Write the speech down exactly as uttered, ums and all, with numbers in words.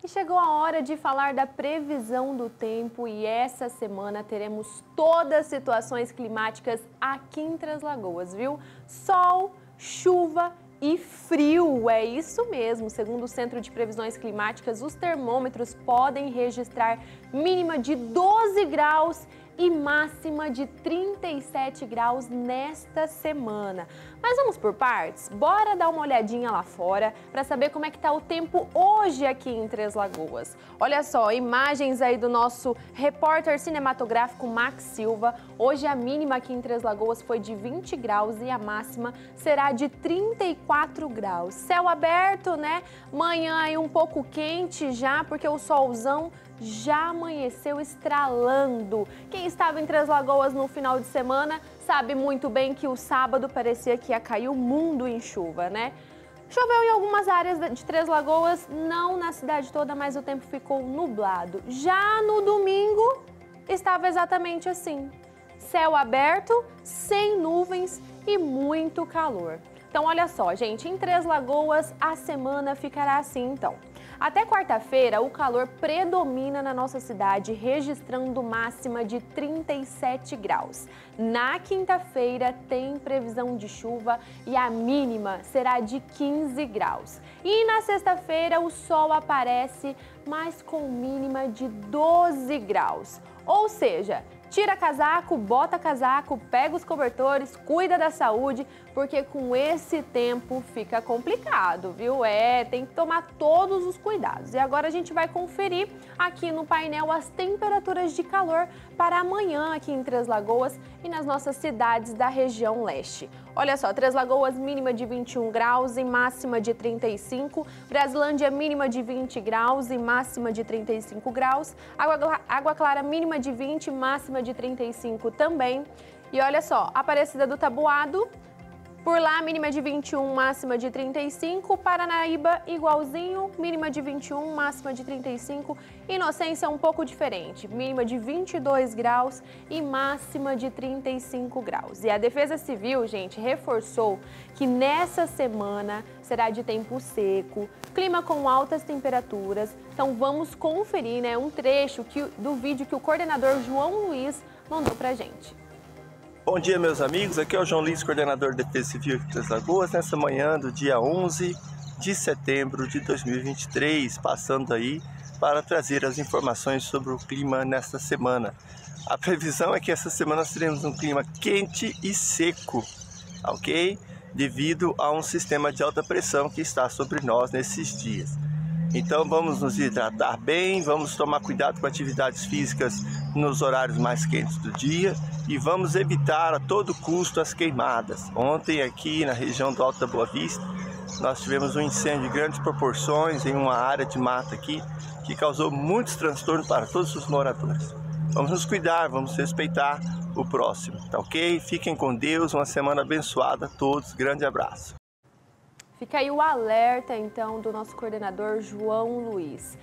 chegou a hora de falar da previsão do tempo e essa semana teremos todas as situações climáticas aqui em Três Lagoas, viu? Sol, chuva e frio, é isso mesmo. Segundo o Centro de Previsões Climáticas, os termômetros podem registrar mínima de doze graus e máxima de trinta e sete graus nesta semana. Mas vamos por partes? Bora dar uma olhadinha lá fora para saber como é que tá o tempo hoje aqui em Três Lagoas. Olha só, imagens aí do nosso repórter cinematográfico Max Silva. Hoje a mínima aqui em Três Lagoas foi de vinte graus e a máxima será de trinta e quatro graus. Céu aberto, né? Manhã aí um pouco quente já, porque o solzão já amanheceu estralando. Quem estava em Três Lagoas no final de semana sabe muito bem que o sábado parecia que ia cair o mundo em chuva, né? Choveu em algumas áreas de Três Lagoas, não na cidade toda, mas o tempo ficou nublado. Já no domingo estava exatamente assim. Céu aberto, sem nuvens e muito calor. Então olha só, gente, em Três Lagoas a semana ficará assim então. Até quarta-feira, o calor predomina na nossa cidade, registrando máxima de trinta e sete graus. Na quinta-feira, tem previsão de chuva e a mínima será de quinze graus. E na sexta-feira, o sol aparece, mas com mínima de doze graus. Ou seja, tira casaco, bota casaco, pega os cobertores, cuida da saúde, porque com esse tempo fica complicado, viu? É, tem que tomar todos os cuidados. E agora a gente vai conferir aqui no painel as temperaturas de calor para amanhã aqui em Três Lagoas e nas nossas cidades da região leste. Olha só, Três Lagoas mínima de vinte e um graus e máxima de trinta e cinco, Brasilândia mínima de vinte graus e máxima de trinta e cinco graus, Água, Água Clara mínima de vinte, máxima de trinta e cinco também. E olha só, Aparecida do Taboado, por lá, mínima de vinte e um, máxima de trinta e cinco. Paranaíba, igualzinho, mínima de vinte e um, máxima de trinta e cinco. Inocência, um pouco diferente, mínima de vinte e dois graus e máxima de trinta e cinco graus. E a Defesa Civil, gente, reforçou que nessa semana será de tempo seco, clima com altas temperaturas. Então vamos conferir, né, um trecho que, do vídeo que o coordenador João Luiz mandou pra gente. Bom dia, meus amigos, aqui é o João Luiz, coordenador da Defesa Civil aqui de Três Lagoas, nessa manhã do dia onze de setembro de dois mil e vinte e três, passando aí para trazer as informações sobre o clima nesta semana. A previsão é que essa semana nós teremos um clima quente e seco, ok? Devido a um sistema de alta pressão que está sobre nós nesses dias. Então vamos nos hidratar bem, vamos tomar cuidado com atividades físicas nos horários mais quentes do dia e vamos evitar a todo custo as queimadas. Ontem aqui na região do Alto da Boa Vista nós tivemos um incêndio de grandes proporções em uma área de mata aqui que causou muitos transtornos para todos os moradores. Vamos nos cuidar, vamos respeitar o próximo, tá ok? Fiquem com Deus, uma semana abençoada a todos, grande abraço. Fica aí o alerta, então, do nosso coordenador João Luiz.